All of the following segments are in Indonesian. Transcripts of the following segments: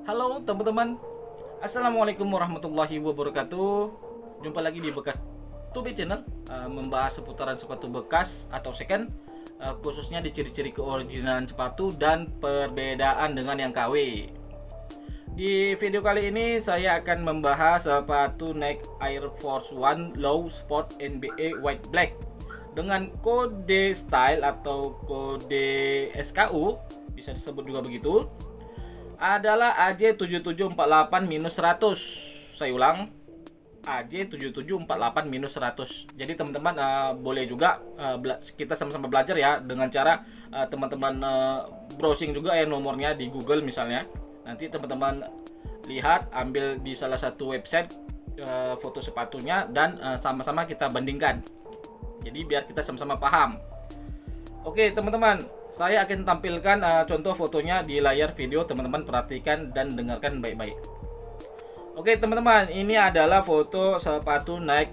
Halo teman-teman, Assalamualaikum warahmatullahi wabarakatuh. Jumpa lagi di Bekas Tubi Channel, membahas seputaran sepatu bekas atau second, khususnya di ciri-ciri keoriginalan sepatu dan perbedaan dengan yang KW. Di video kali ini saya akan membahas sepatu Nike Air Force One Low Sport NBA White Black dengan kode style atau kode SKU, bisa disebut juga begitu, adalah AJ7748-100. Saya ulang, AJ7748-100. Jadi teman-teman boleh juga kita sama-sama belajar ya, dengan cara teman-teman browsing juga ya nomornya di Google misalnya. Nanti teman-teman lihat, ambil di salah satu website foto sepatunya dan sama-sama kita bandingkan. Jadi biar kita sama-sama paham. Oke teman-teman, saya akan tampilkan contoh fotonya di layar video. Teman-teman perhatikan dan dengarkan baik-baik. Oke teman-teman, ini adalah foto sepatu Nike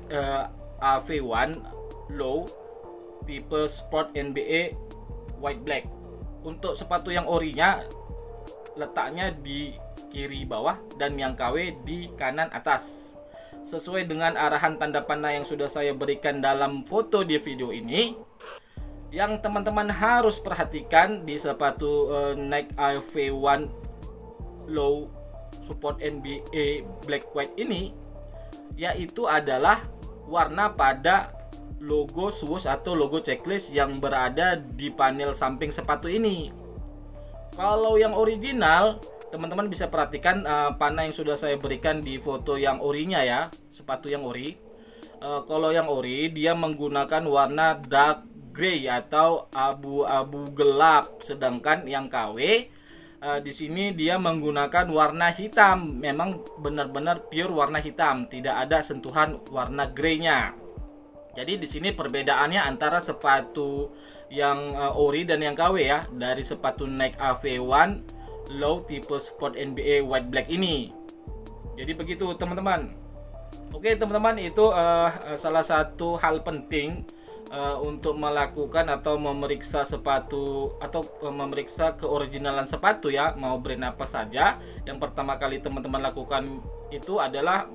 AV1 Low tipe Sport NBA White Black. Untuk sepatu yang orinya letaknya di kiri bawah dan yang KW di kanan atas, sesuai dengan arahan tanda panah yang sudah saya berikan dalam foto di video ini. Yang teman-teman harus perhatikan di sepatu Nike AV1 Low Support NBA Black White ini, yaitu adalah warna pada logo swoosh atau logo checklist yang berada di panel samping sepatu ini. Kalau yang original, teman-teman bisa perhatikan panah yang sudah saya berikan di foto yang orinya ya, sepatu yang ori. Kalau yang ori dia menggunakan warna dark grey atau abu-abu gelap, sedangkan yang KW di sini dia menggunakan warna hitam. Memang benar-benar pure warna hitam, tidak ada sentuhan warna grey-nya. Jadi di sini perbedaannya antara sepatu yang ori dan yang KW ya, dari sepatu Nike AV1 Low tipe Sport NBA White Black ini. Jadi begitu teman-teman. Oke teman-teman, itu salah satu hal penting untuk melakukan atau memeriksa sepatu atau memeriksa keoriginalan sepatu ya, mau brand apa saja. Yang pertama kali teman-teman lakukan itu adalah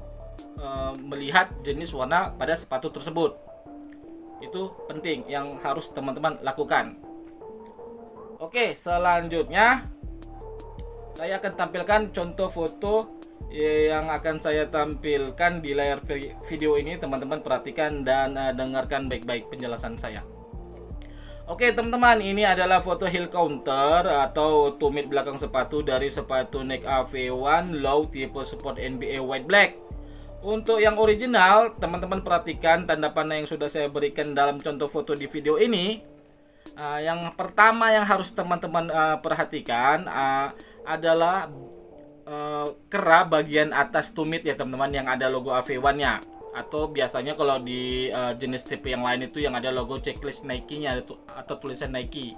melihat jenis warna pada sepatu tersebut. Itu penting yang harus teman-teman lakukan. Oke, selanjutnya saya akan tampilkan contoh foto yang akan saya tampilkan di layar video ini. Teman-teman perhatikan dan dengarkan baik-baik penjelasan saya. Oke teman-teman, ini adalah foto heel counter atau tumit belakang sepatu dari sepatu Nike AV1 Low tipe Sport NBA White Black. Untuk yang original, teman-teman perhatikan tanda panah yang sudah saya berikan dalam contoh foto di video ini. Yang pertama yang harus teman-teman perhatikan adalah kera bagian atas tumit ya teman-teman, yang ada logo AV1 nya, atau biasanya kalau di jenis tipe yang lain itu yang ada logo checklist Nike nya atau tulisan Nike.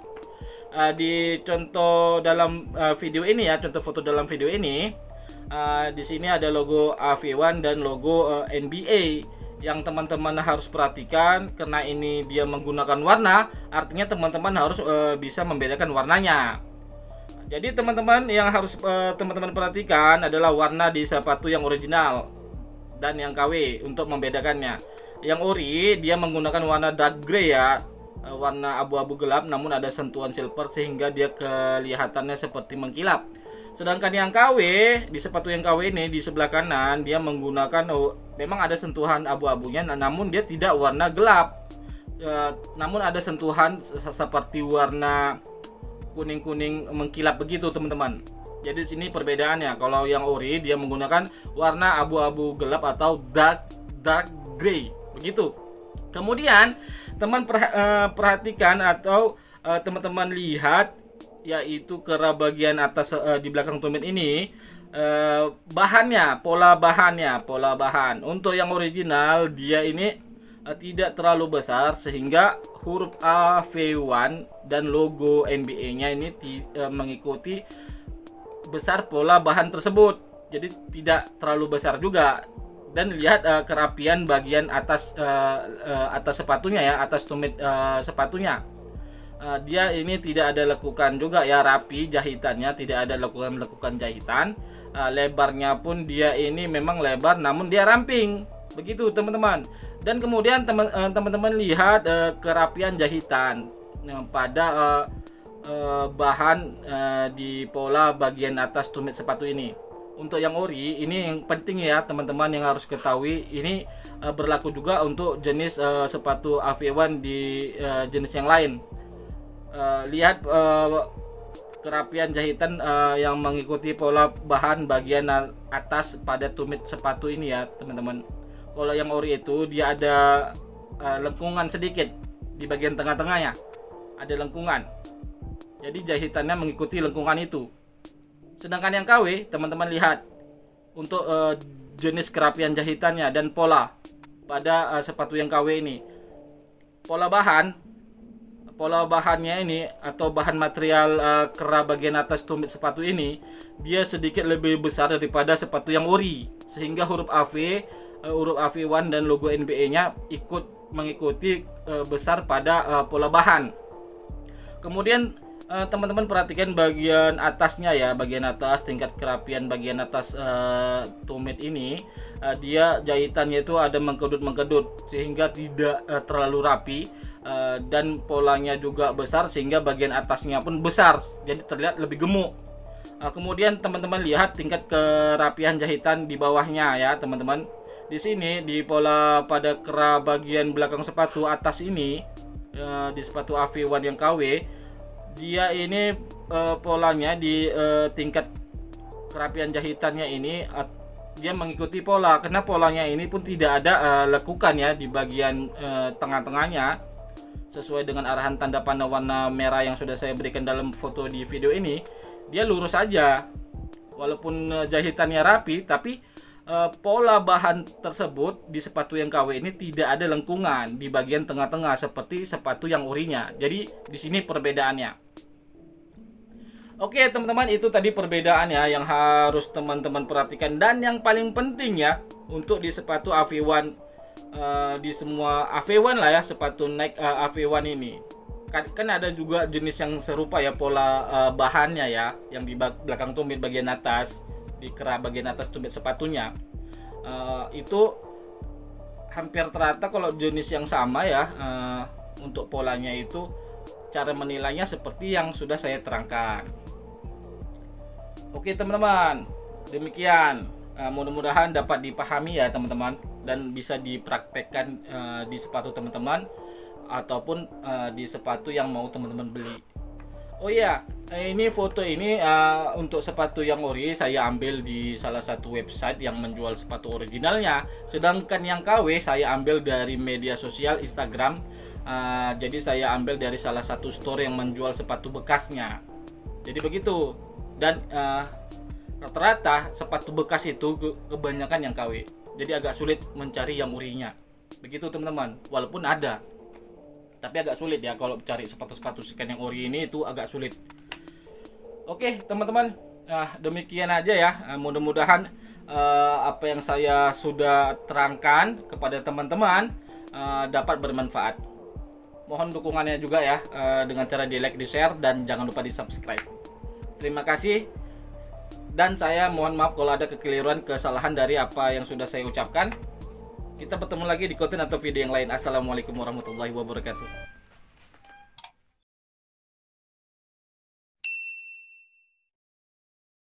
Di contoh dalam video ini ya, contoh foto dalam video ini, di sini ada logo AV1 dan logo NBA. Yang teman-teman harus perhatikan, karena ini dia menggunakan warna, artinya teman-teman harus bisa membedakan warnanya. Jadi teman-teman yang harus teman-teman perhatikan adalah warna di sepatu yang original dan yang KW untuk membedakannya. Yang ori dia menggunakan warna dark grey ya, warna abu-abu gelap namun ada sentuhan silver sehingga dia kelihatannya seperti mengkilap. Sedangkan yang KW, di sepatu yang KW ini di sebelah kanan dia menggunakan memang ada sentuhan abu-abunya namun dia tidak warna gelap. Namun ada sentuhan seperti warna kuning-kuning mengkilap begitu teman-teman. Jadi di sini perbedaannya. Kalau yang ori dia menggunakan warna abu-abu gelap atau dark grey begitu. Kemudian teman perhatikan atau teman-teman lihat, yaitu kera bagian atas di belakang tumit ini, bahannya, pola bahan. Untuk yang original dia ini tidak terlalu besar sehingga huruf AV1 dan logo NBA-nya ini mengikuti besar pola bahan tersebut. Jadi tidak terlalu besar juga. Dan lihat kerapian bagian atas atas sepatunya ya, atas tumit sepatunya. dia ini tidak ada lekukan juga ya, rapi jahitannya, tidak ada lekukan jahitan. Lebarnya pun dia ini memang lebar namun dia ramping, begitu teman-teman. Dan kemudian teman-teman lihat kerapian jahitan pada bahan di pola bagian atas tumit sepatu ini. Untuk yang ori ini yang penting ya teman-teman, yang harus ketahui ini berlaku juga untuk jenis sepatu AV1 di jenis yang lain. Lihat kerapian jahitan yang mengikuti pola bahan bagian atas pada tumit sepatu ini ya teman-teman. Kalau yang ori itu dia ada lengkungan sedikit di bagian tengah-tengahnya, ada lengkungan, jadi jahitannya mengikuti lengkungan itu. Sedangkan yang KW teman-teman lihat untuk jenis kerapian jahitannya dan pola pada sepatu yang KW ini, pola bahannya ini atau bahan material kera bagian atas tumit sepatu ini dia sedikit lebih besar daripada sepatu yang ori, sehingga huruf AV1 dan logo NBA nya ikut mengikuti besar pada pola bahan. Kemudian teman-teman perhatikan bagian atasnya ya, bagian atas, tingkat kerapian bagian atas tumit ini, dia jahitannya itu ada mengkedut sehingga tidak terlalu rapi, dan polanya juga besar sehingga bagian atasnya pun besar, jadi terlihat lebih gemuk. Kemudian teman-teman lihat tingkat kerapian jahitan di bawahnya ya teman-teman. Di sini di pola pada kera bagian belakang sepatu atas ini, di sepatu AV1 yang KW, dia ini polanya di tingkat kerapian jahitannya ini dia mengikuti pola, karena polanya ini pun tidak ada lekukan ya di bagian tengah-tengahnya, sesuai dengan arahan tanda panah warna merah yang sudah saya berikan dalam foto di video ini. Dia lurus saja, walaupun jahitannya rapi, tapi pola bahan tersebut di sepatu yang KW ini tidak ada lengkungan di bagian tengah-tengah seperti sepatu yang orinya. Jadi di sini perbedaannya. Oke teman-teman, itu tadi perbedaannya yang harus teman-teman perhatikan, dan yang paling penting ya untuk di sepatu AV1, di semua AV1 lah ya, sepatu Nike AV1 ini kan ada juga jenis yang serupa ya pola bahannya ya, yang di belakang tumit bagian atas, di kera bagian atas tumit sepatunya, itu hampir rata kalau jenis yang sama ya. Untuk polanya itu cara menilainya seperti yang sudah saya terangkan. Oke teman-teman, demikian, mudah-mudahan dapat dipahami ya teman-teman, dan bisa dipraktekkan di sepatu teman-teman ataupun di sepatu yang mau teman-teman beli. Oh iya, ini foto ini untuk sepatu yang ori saya ambil di salah satu website yang menjual sepatu originalnya. Sedangkan yang KW saya ambil dari media sosial Instagram. Jadi saya ambil dari salah satu store yang menjual sepatu bekasnya. Jadi begitu. Dan rata-rata sepatu bekas itu kebanyakan yang KW. Jadi agak sulit mencari yang orinya. Begitu teman-teman. Walaupun ada, tapi agak sulit ya kalau cari sepatu-sepatu second yang ori ini, itu agak sulit. Oke teman-teman, demikian aja ya. Mudah-mudahan apa yang saya sudah terangkan kepada teman-teman dapat bermanfaat. Mohon dukungannya juga ya, dengan cara di like, di share, dan jangan lupa di subscribe. Terima kasih, dan saya mohon maaf kalau ada kekeliruan, kesalahan dari apa yang sudah saya ucapkan. Kita bertemu lagi di konten atau video yang lain. Assalamualaikum warahmatullahi wabarakatuh.